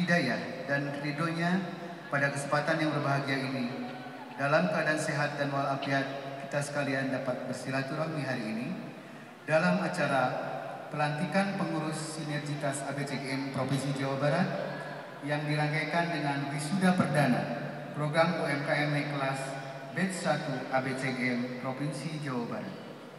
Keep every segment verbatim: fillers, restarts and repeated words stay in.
hidayah dan ridhonya pada kesempatan yang berbahagia ini. Dalam keadaan sehat dan walafiat, kita sekalian dapat bersilaturahmi hari ini dalam acara pelantikan pengurus sinergitas A B C G M Provinsi Jawa Barat yang dirangkaikan dengan wisuda perdana program U M K M naik kelas batch satu A B C G M Provinsi Jawa Barat.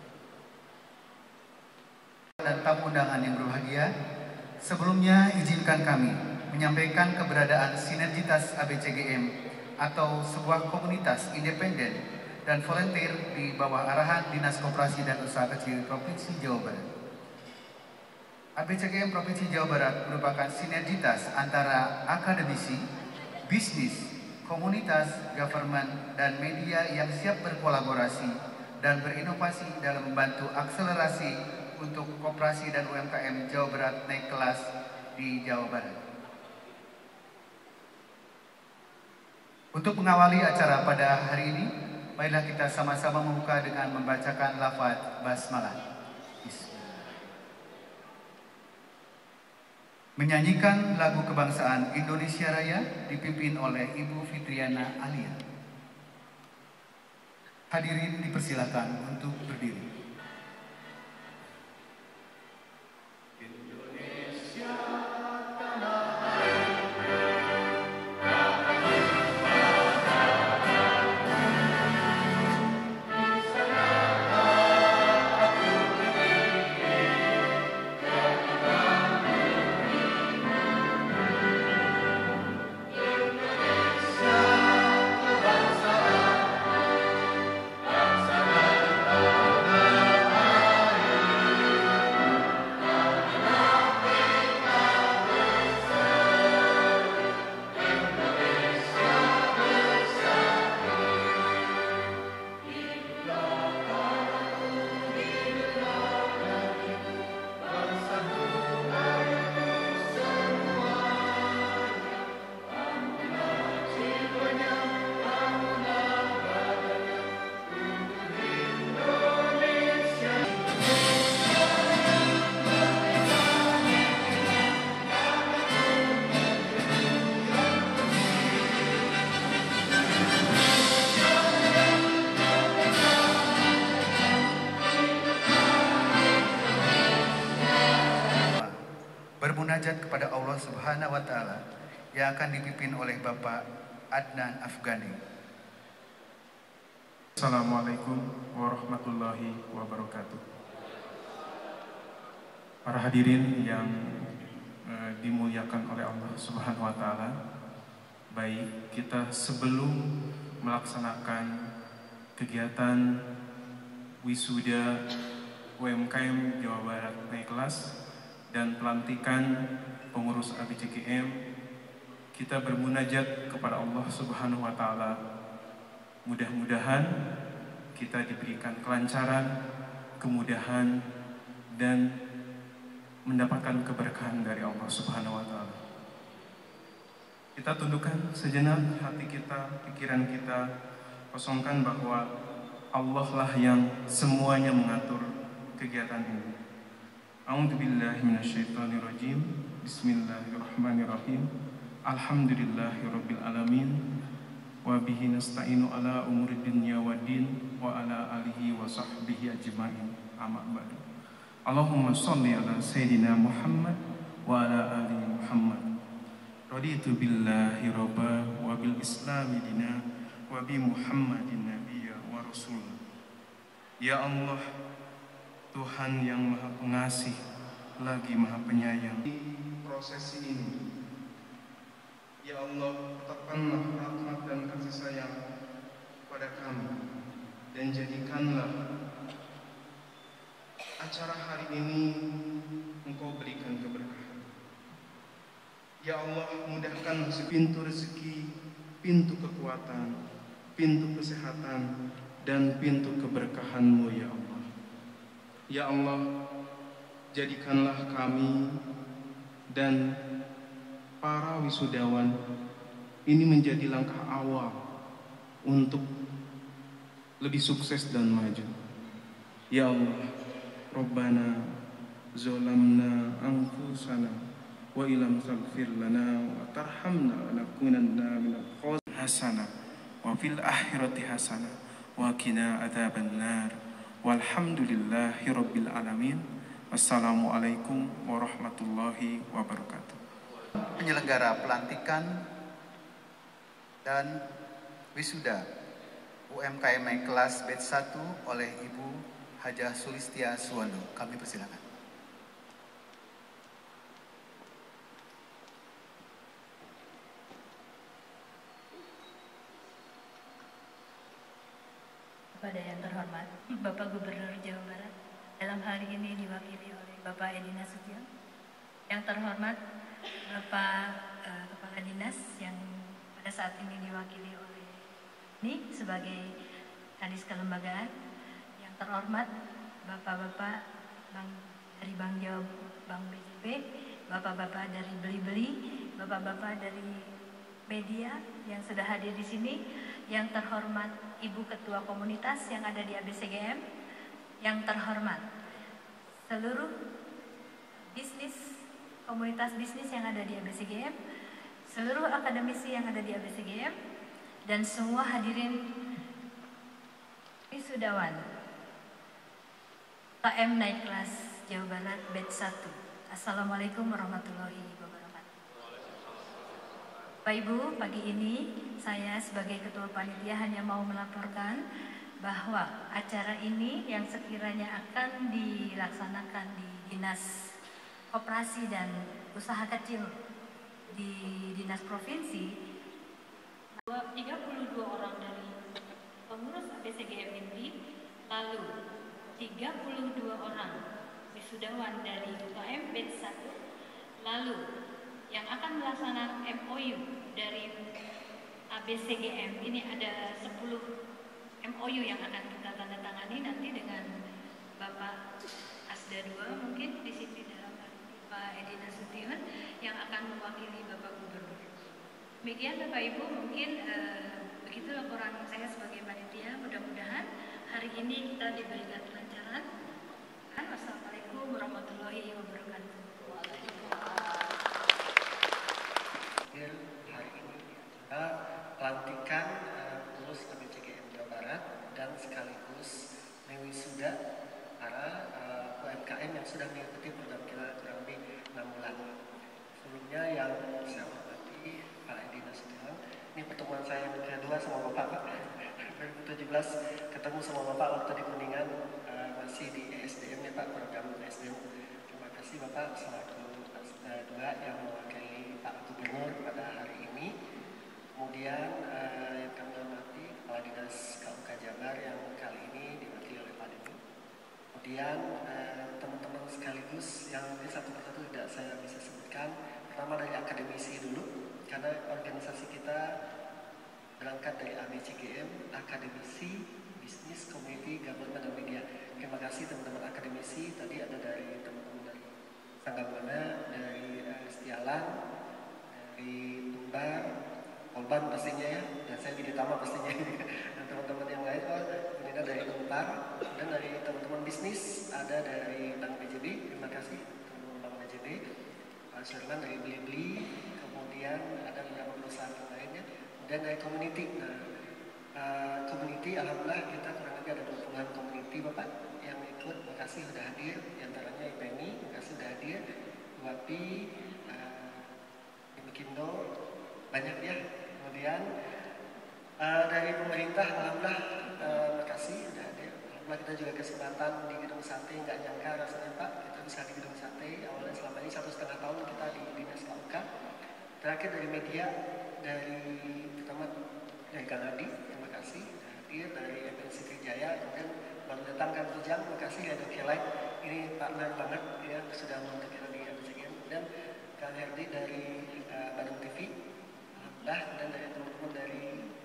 Dan tamu undangan yang berbahagia, sebelumnya izinkan kami menyampaikan keberadaan sinergitas A B C G M atau sebuah komunitas independen dan volunteer di bawah arahan Dinas Koperasi dan Usaha Kecil Provinsi Jawa Barat. A B C G M Provinsi Jawa Barat merupakan sinergitas antara akademisi, bisnis, komunitas, government, dan media yang siap berkolaborasi dan berinovasi dalam membantu akselerasi untuk koperasi dan U M K M Jawa Barat naik kelas di Jawa Barat. Untuk mengawali acara pada hari ini, marilah kita sama-sama membuka dengan membacakan lafaz basmalah. Menyanyikan lagu kebangsaan Indonesia Raya dipimpin oleh Ibu Fitriana Alia. Hadirin dipersilakan untuk berdiri. Bermunajat kepada Allah Subhanahu wa Ta'ala yang akan dipimpin oleh Bapak Adnan Afghani. Assalamualaikum warahmatullahi wabarakatuh. Para hadirin yang eh, dimuliakan oleh Allah Subhanahu wa Ta'ala, baik kita sebelum melaksanakan kegiatan wisuda U M K M Jawa Barat naik kelas dan pelantikan pengurus A B C G M, kita bermunajat kepada Allah Subhanahu wa Ta'ala. Mudah-mudahan kita diberikan kelancaran, kemudahan, dan mendapatkan keberkahan dari Allah Subhanahu wa Ta'ala. Kita tundukkan sejenak hati kita, pikiran kita, kosongkan bahwa Allah lah yang semuanya mengatur kegiatan ini. A'udzubillahi minasyaitonirrajim. Bismillahirrahmanirrahim. Alhamdulillahirabbil alamin. Wa bihi nasta'inu ala umuri dunya waddin wa ala alihi wa sahbihi ajmain. Amma ba'du. Allahumma shalli ala sayyidina Muhammad wa ala ali Muhammad. Raditu billahi rabba wa bil islami dina wa bi Muhammadin nabiyya wa rasul. Ya Allah, Tuhan yang Maha Pengasih lagi Maha Penyayang. Di prosesi ini, ya Allah, tetapkanlah rahmat dan kasih sayang pada kami dan jadikanlah acara hari ini Engkau berikan keberkahan. Ya Allah, mudahkan pintu rezeki, pintu kekuatan, pintu kesehatan, dan pintu keberkahan-Mu ya Allah. Ya Allah, jadikanlah kami dan para wisudawan ini menjadi langkah awal untuk lebih sukses dan maju. Ya Allah, Rabbana zolamna anfusana wa ilam taghfir lana wa tarhamna lanakunanna minal khasirin hasanah wa fil akhirati hasanah wa qina adzabannar. Walhamdulillahi rabbil alamin. Wassalamualaikum warahmatullahi wabarakatuh. Penyelenggara pelantikan dan wisuda U M K M I kelas batch satu oleh Ibu Hajah Sulistia Suwando. Kami persilakan. Kepada yang terhormat Bapak Gubernur Jawa Barat, dalam hari ini diwakili oleh Bapak Edi Nasution. Yang terhormat Bapak uh, Kepala Dinas yang pada saat ini diwakili oleh ini sebagai Kadis Kelembagaan. Yang terhormat Bapak-bapak Bang dari Bank Jawa, Bank B J B, Bapak-bapak dari Beli-Beli, Bapak-bapak dari media yang sudah hadir di sini. Yang terhormat Ibu Ketua Komunitas yang ada di A B C G M, yang terhormat seluruh bisnis, komunitas bisnis yang ada di A B C G M, seluruh akademisi yang ada di A B C G M, dan semua hadirin wisudawan K M Naik Kelas Jawa Barat batch satu. Assalamualaikum warahmatullahi wabarakatuh. Bapak Ibu, pagi ini saya sebagai Ketua Panitia hanya mau melaporkan bahwa acara ini yang sekiranya akan dilaksanakan di Dinas Koperasi dan Usaha Kecil di Dinas Provinsi, tiga puluh dua orang dari pengurus A B C G M inti, lalu tiga puluh dua orang wisudawan dari U K M batch satu, lalu yang akan melaksanakan M O U dari A B C G M ini ada sepuluh M O U yang akan kita tanda tangani nanti dengan Bapak Asda dua mungkin di sini dalam Pak Edi Nasution yang akan mewakili Bapak Gubernur. Demikian Bapak Ibu, mungkin eh, begitu laporan saya sebagai panitia. Mudah-mudahan hari ini kita diberikan kelancaran. Wassalamualaikum warahmatullahi wabarakatuh. Hari ini kita pelantikan pengurus A B C G M Jawa Barat dan sekaligus mewisuda para uh, U M K M yang sudah mengikuti program kita kurang lebih enam bulan. Sebelumnya yang saya hormati Pak Edi Nasution, ini pertemuan saya yang kedua sama Bapak Pak. dua ribu tujuh belas ketemu sama Bapak waktu di Kuningan, uh, masih di E S D M ya Pak, program E S D M. Terima kasih Bapak selaku uh, dua yang mewakili Pak Gubernur pada hari ini. Kemudian uh, yang kami hormati Kepala Dinas K U K Jabar yang kali ini diwakili oleh Pak Deni. Kemudian uh, teman-teman sekaligus yang mungkin satu persatu tidak saya bisa sebutkan. Pertama dari akademisi dulu, karena organisasi kita berangkat dari A B C G M, akademisi, bisnis, community, government, dan media. Terima kasih teman-teman akademisi. Tadi ada dari teman-teman dari Sanggamana, dari uh, Setialan, dari Tumbar, Kolban pastinya ya, dan saya jadi Tama pastinya. Dan teman-teman yang lain, oh, ini ada dari Unpar, dan dari teman-teman bisnis, ada dari Bank B J B, terima kasih teman-teman Bank B J B, Pak Sherman dari Beli-Beli, kemudian ada beberapa perusahaan yang lainnya, dan dari community. Nah, uh, community, alhamdulillah kita kurang lebih ada dua puluhan community Bapak yang ikut, terima kasih sudah hadir, diantaranya I P M I, terima kasih sudah hadir, U A P I, uh, Imikindo, banyak ya. Kemudian uh, dari pemerintah, alhamdulillah, uh, makasih sudah hadir. Alhamdulillah kita juga kesempatan di gedung sate, nggak nyangka rasanya Pak, kita bisa di gedung sate. Awalnya selama ini satu setengah tahun kita di Dinas K U K. Terakhir dari media, dari pertama dari Kang Adi, terima kasih sudah hadir, dari M N C Trijaya, kemudian baru datang Kang Tujang, terima kasih ya Dok Kelai, ini partner banget ya sudah membantu kita di A B C G M, dan Kang Herdi dari uh, Bandung T V. Nah, dan dari teman-teman dari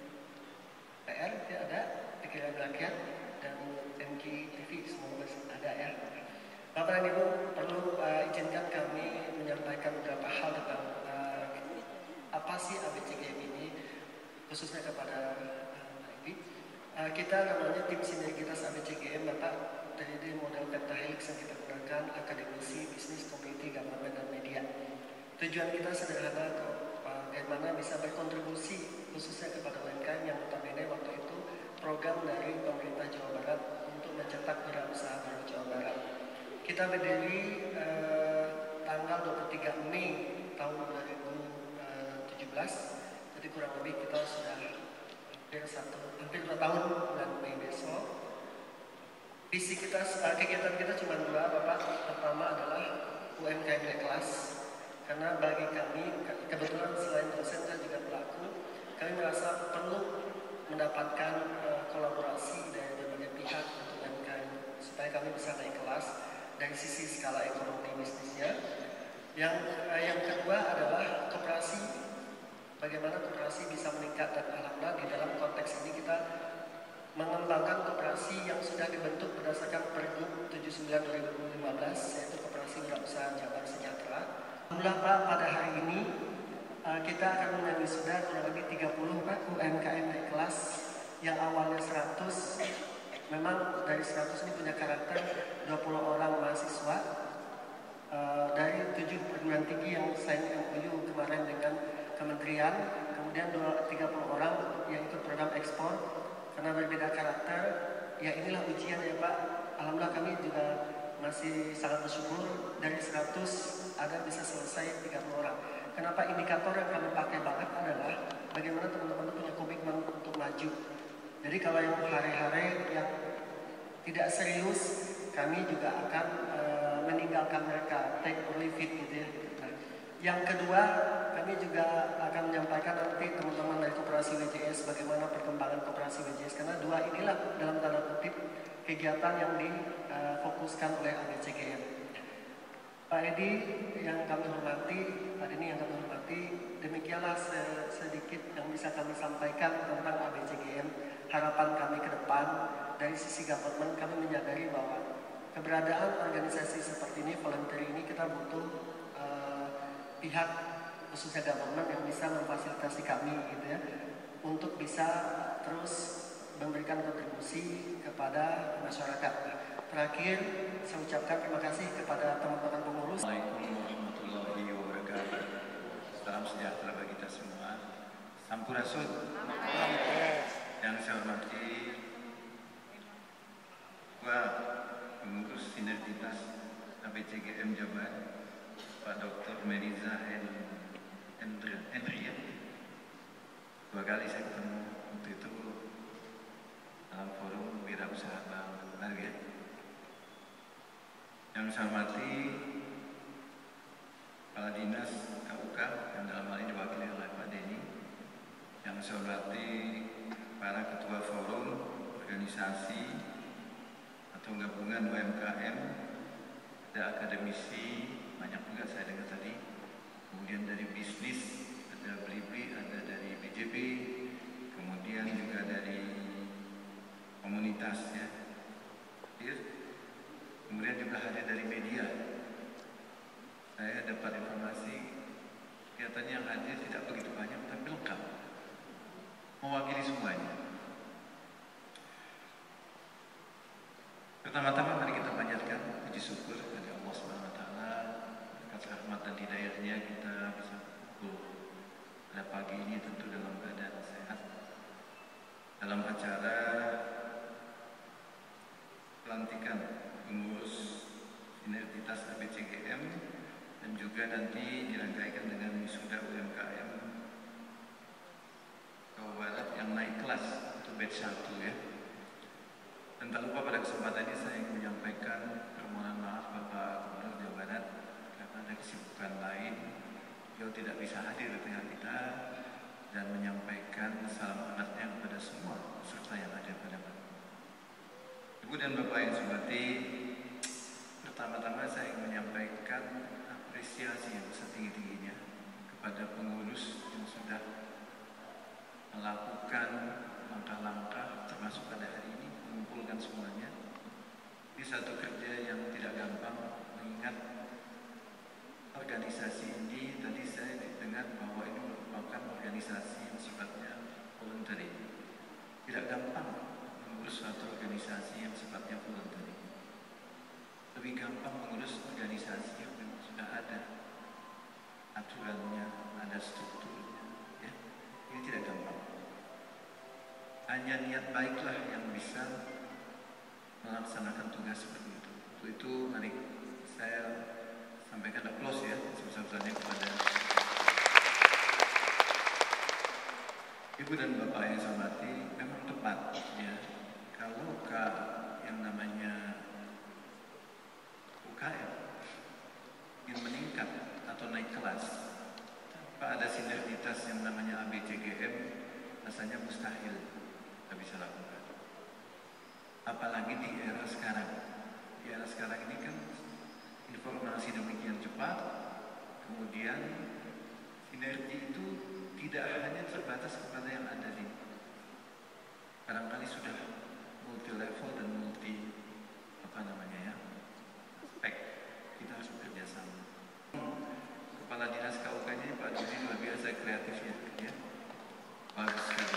P R ya ada, Pikiran Rakyat, dan M K T V, semoga ada ya. Bapak dan Ibu, perlu uh, izinkan kami menyampaikan beberapa hal tentang uh, apa sih A B C G M ini, khususnya kepada uh, Ibu. Uh, kita namanya tim sinergitas A B C G M, Bapak, dari model pentahelix yang kita gunakan, akademisi, bisnis, community, government, dan media. Tujuan kita sederhana kok, bagaimana bisa berkontribusi khususnya kepada U M K M yang notabene waktu itu program dari pemerintah Jawa Barat untuk mencetak wirausaha baru Jawa Barat. Kita berdiri eh, tanggal dua puluh tiga Mei tahun dua ribu tujuh belas, jadi kurang lebih kita sudah hampir satu, hampir dua tahun bulan Mei besok. Visi kita, kegiatan kita cuma dua, Bapak. Pertama adalah U M K M naik kelas, karena bagi kami, kebetulan selain dosen saya juga pelaku, kami merasa perlu mendapatkan uh, kolaborasi dari berbagai pihak untuk U M K M supaya kami bisa naik kelas dari sisi skala ekonomi bisnisnya. Yang uh, yang kedua adalah koperasi, bagaimana koperasi bisa meningkat, dan alhamdulillah di dalam konteks ini kita mengembangkan koperasi yang sudah dibentuk berdasarkan Pergub tujuh puluh sembilan dua ribu lima belas, yaitu Koperasi Wirausaha Jabar Sejahtera. Alhamdulillah Pak, pada hari ini uh, kita akan mewisuda kurang lebih tiga puluh Pak U M K M naik kelas yang awalnya seratus. Memang dari seratus ini punya karakter dua puluh orang mahasiswa uh, dari tujuh perguruan tinggi yang sign M O U kemarin dengan kementerian, kemudian tiga puluh orang yang ikut program ekspor. Karena berbeda karakter, ya inilah ujian ya Pak. Alhamdulillah kami juga masih sangat bersyukur dari seratus ada bisa selesai tiga puluh orang. Kenapa indikator yang kami pakai banget adalah bagaimana teman-teman punya komitmen untuk maju. Jadi kalau yang hari-hari yang tidak serius, kami juga akan e, meninggalkan mereka, take or leave it gitu ya. Nah, yang kedua, kami juga akan menyampaikan nanti teman-teman dari Koperasi W J S bagaimana perkembangan Koperasi W J S, karena dua inilah dalam tanda kutip kegiatan yang difokuskan oleh A B C G M. Pak Edi yang kami hormati, Pak Deni yang kami hormati, demikianlah sedikit yang bisa kami sampaikan tentang A B C G M. Harapan kami ke depan dari sisi government, kami menyadari bahwa keberadaan organisasi seperti ini, voluntary ini, kita butuh uh, pihak khususnya government yang bisa memfasilitasi kami gitu ya, untuk bisa terus memberikan kontribusi kepada masyarakat. Terakhir, saya ucapkan terima kasih kepada teman-teman pengurus. Assalamualaikum warahmatullahi wabarakatuh. Salam sejahtera bagi kita semua. Sampurasun. Yang saya hormati Ketua Pengurus Sinergitas A B C G M Jabar, Pak Doktor Meriza Hendria. Dua kali saya ketemu waktu itu dalam forum wirausaha Barget. Yang saya hormati Kepala Dinas K U K yang dalam hal ini diwakili oleh Pak Deni. Yang saya hormati para ketua forum, organisasi atau gabungan U M K M, ada akademisi, banyak juga saya dengar tadi, kemudian dari bisnis, ada Blibli, ada dari B J B, kemudian juga dari komunitas ya, kemudian juga hadir dari media. Saya dapat informasi kelihatannya yang hadir tidak begitu banyak, tapi lengkap, mewakili semuanya. Pertama-tama mari kita panjatkan puji syukur kepada Allah Subhanahu Wa Taala atas rahmat dan hidayahnya kita bisa kumpul pada pagi ini tentu dalam keadaan sehat dalam acara pelantikan pengurus Sinergitas A B C G M, dan juga nanti dirangkaikan dengan wisuda U M K M Jawa Barat yang naik kelas untuk batch satu ya. Dan tak lupa pada kesempatan ini saya ingin menyampaikan permohonan maaf Bapak Gubernur Jawa Barat karena ada kesibukan lain, beliau tidak bisa hadir di tengah kita dan menyampaikan salam hangatnya kepada semua peserta yang ada pada malam. Ibu dan Bapak yang saya hormati, pertama-tama saya ingin menyampaikan apresiasi yang setinggi-tingginya kepada pengurus yang sudah melakukan langkah-langkah termasuk pada hari ini mengumpulkan semuanya. Ini satu kerja yang tidak gampang, mengingat organisasi ini tadi saya dengar bahwa ini merupakan organisasi yang sifatnya voluntary. Tidak gampang mengurus suatu organisasi yang sifatnya voluntary. Lebih gampang mengurus organisasi yang sudah ada. aturannya, ada strukturnya. Ya. Ini tidak gampang. Hanya niat baiklah yang bisa melaksanakan tugas seperti itu. Untuk itu mari saya sampaikan aplaus ya sebesar-besarnya kepada Ibu dan Bapak yang saya hormati. Memang tepat ya, kalau ke yang namanya U K M ingin meningkat atau naik kelas tanpa ada sinergitas yang namanya A B C G M, rasanya mustahil kita bisa lakukan. Apalagi di era sekarang. Di era sekarang ini kan informasi demikian cepat, kemudian sinergi itu tidak hanya terbatas kepada yang ada di, barangkali sudah multi level dan multi apa namanya ya, aspek. Kita harus bekerja sama. Kepala Dinas K U K-nya Pak Dudi luar biasa kreatifnya, ya, bagus sekali.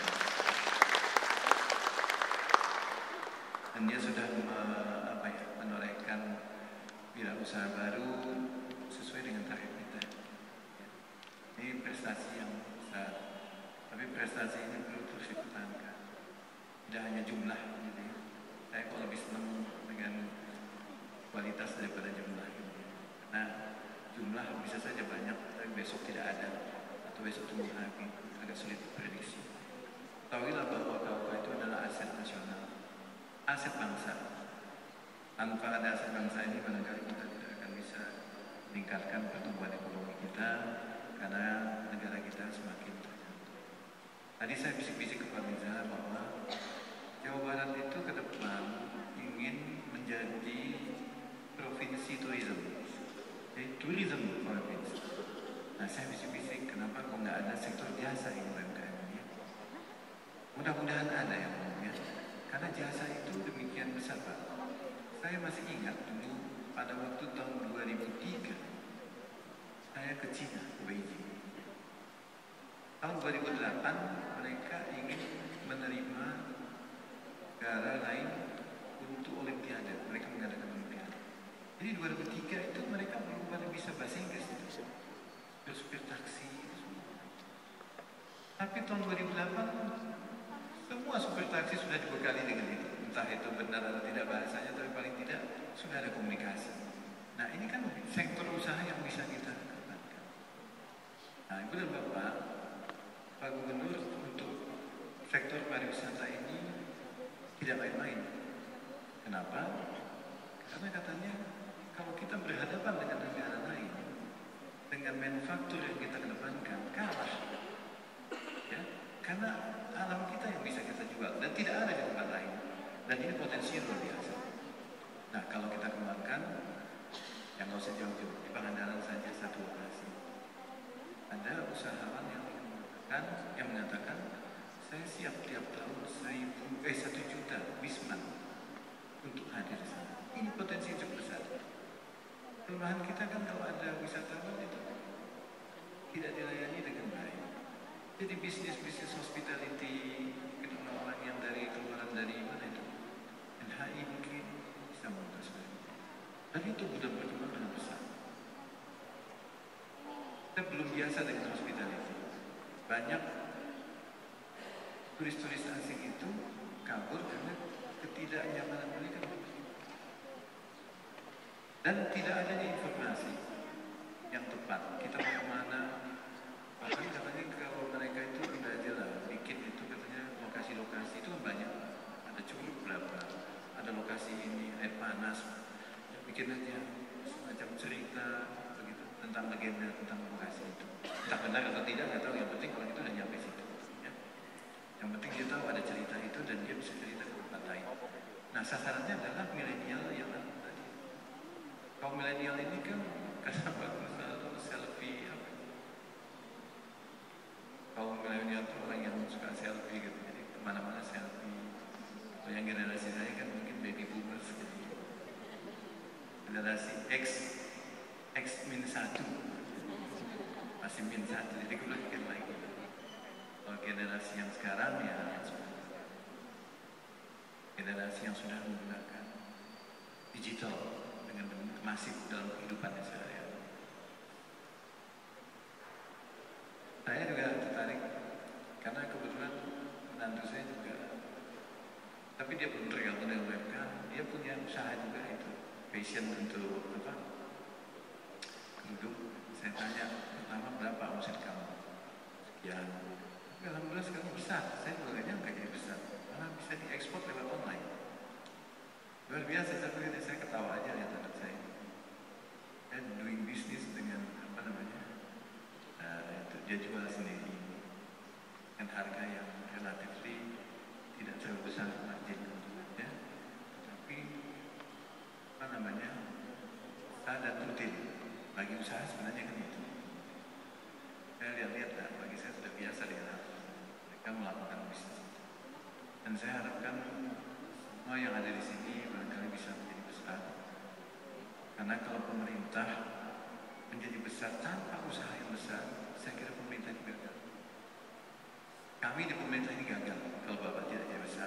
Dan dia sudah me, apa ya, menorehkan wirausaha baru sesuai dengan target kita. Ini prestasi yang besar, tapi prestasi ini perlu terus dipertahankan. Tidak hanya jumlah, gitu ya. Saya kok lebih senang dengan kualitas daripada jumlah. Gitu. Nah, jumlah bisa saja banyak, tapi besok tidak ada, atau besok tumbuh lagi, agak sulit diprediksi. Ketahuilah bahwa K U K itu adalah aset nasional, aset bangsa. Tanpa ada aset bangsa ini, barangkali kita tidak akan bisa meningkatkan pertumbuhan ekonomi kita, karena negara kita semakin terjangkau. Tadi saya bisik-bisik ke Pak Miza bahwa Jawa Barat itu ke depan ingin menjadi provinsi tourism, jadi tourism provinsi. Nah, saya bisik-bisik kenapa kok nggak ada sektor jasa ini U M K M ini? Mudah-mudahan ada yang mau ya, karena jasa itu demikian besar Pak. Saya masih ingat dulu pada waktu tahun dua ribu tiga saya ke Cina, ke Beijing. Tahun dua ribu delapan mereka ingin menerima negara lain untuk Olimpiade, mereka mengadakan Olimpiade. Jadi dua ribu tiga itu mereka belum pada bisa bahasa Inggris, bersupir taksi. Tapi tahun dua ribu delapan semua supir taksi sudah dibekali dengan itu. Entah itu benar atau tidak bahasanya, tapi paling tidak sudah ada komunikasi. Nah, ini kan sektor usaha yang bisa kita kembangkan. Nah, Ibu dan Bapak, Pak Gubernur untuk sektor pariwisata ini tidak main-main. Kenapa? Karena katanya kalau kita berhadapan dengan negara lain, dengan manufaktur yang kita kedepankan, kalah. Ya? Karena alam kita yang bisa kita jual dan tidak ada di tempat lain. Dan ini potensinya luar biasa. Nah, kalau kita kembangkan, yang nggak usah jauh-jauh, di Pangandaran saja satu lokasi. Ada usahawan yang mengatakan, yang mengatakan, saya siap tiap tahun seribu, eh satu juta wisman untuk hadir di sana. Ini potensi cukup besar. Kelemahan kita kan kalau ada wisatawan itu tidak dilayani dengan baik. Jadi bisnis-bisnis hospitality, ketemu orang yang dari keluaran dari mana itu? N H I mungkin bisa membantu. Dan itu sudah berkembang dengan besar. Kita belum biasa dengan hospitality. Banyak turis-turis asing itu kabur karena ketidaknyamanan mereka. Dan tidak adanya informasi yang tepat. Kita mau kemana? Bahkan katanya kalau mereka itu tidak jelas bikin itu katanya lokasi-lokasi itu banyak. Ada curug berapa? Ada lokasi ini air panas. Ya, bikin aja semacam cerita begitu tentang legenda tentang lokasi itu. Entah benar atau tidak, nggak tahu. Yang penting orang itu udah nyampe situ. Ya. Yang penting dia tahu ada cerita itu dan dia bisa cerita ke tempat lain. Nah, sasarannya adalah milenial yang tadi. Kaum milenial ini kan karena bagus selalu selfie. Apa? Kaum milenial itu orang yang suka selfie gitu, jadi kemana-mana selfie. Kalau yang generasi saya kan mungkin baby boomers gitu. Generasi X, X min satu, masih min satu, jadi kebalikan lagi. Kalau generasi yang sekarang ya generasi yang sudah menggunakan digital dengan masif dalam kehidupannya sehari-hari. Saya juga tertarik karena kebetulan menantu saya juga, tapi dia belum tergabung dengan U M K, dia punya usaha juga itu, passion untuk apa? Kerudung. Saya tanya pertama berapa omset kamu? Sekian. Tapi alhamdulillah sekarang besar. Saya juga gak nyangka jadi besar. Malah bisa diekspor lewat online. Luar biasa. Saya saya ketawa aja lihat anak saya. Dan doing business dengan apa namanya? Uh, itu dia jual sendiri dengan harga yang relatif tidak terlalu besar margin keuntungannya, tapi apa namanya? Usaha dan rutin. Bagi usaha sebenarnya kan itu. Saya lihat-lihat lah, bagi saya sudah biasa dengan mereka melakukan bisnis. Dan saya harapkan semua yang ada di sini barangkali bisa menjadi besar. Karena kalau pemerintah menjadi besar tanpa usaha yang besar, saya kira pemerintah juga gagal. Kami di pemerintah ini gagal kalau Bapak tidak jadi besar.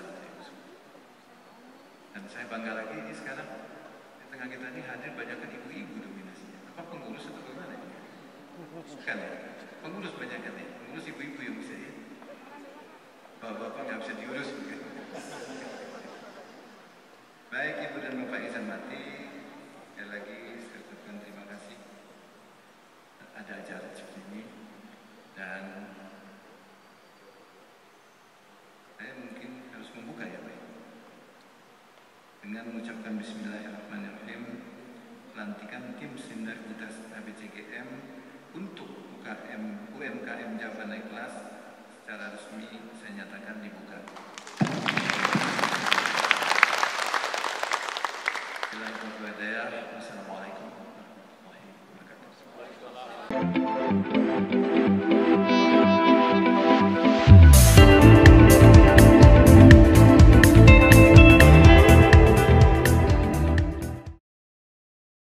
Dan saya bangga lagi ini sekarang di tengah kita ini hadir banyak kan ibu-ibu dominasinya. Apa pengurus atau bagaimana? Bukan ya? Pengurus banyak kan ya? Pengurus ibu-ibu yang bisa ya? Bapak-bapak nggak bisa diurus bukan? Baik Ibu dan Bapak izin mati, sekali lagi saya ucapkan terima kasih ada acara seperti ini. Dan saya mungkin harus membuka ya Pak, dengan mengucapkan Bismillahirrahmanirrahim, pelantikan tim sinergitas A B C G M untuk U K M U M K M Jawa naik kelas secara resmi saya nyatakan dibuka. Wassalamualaikum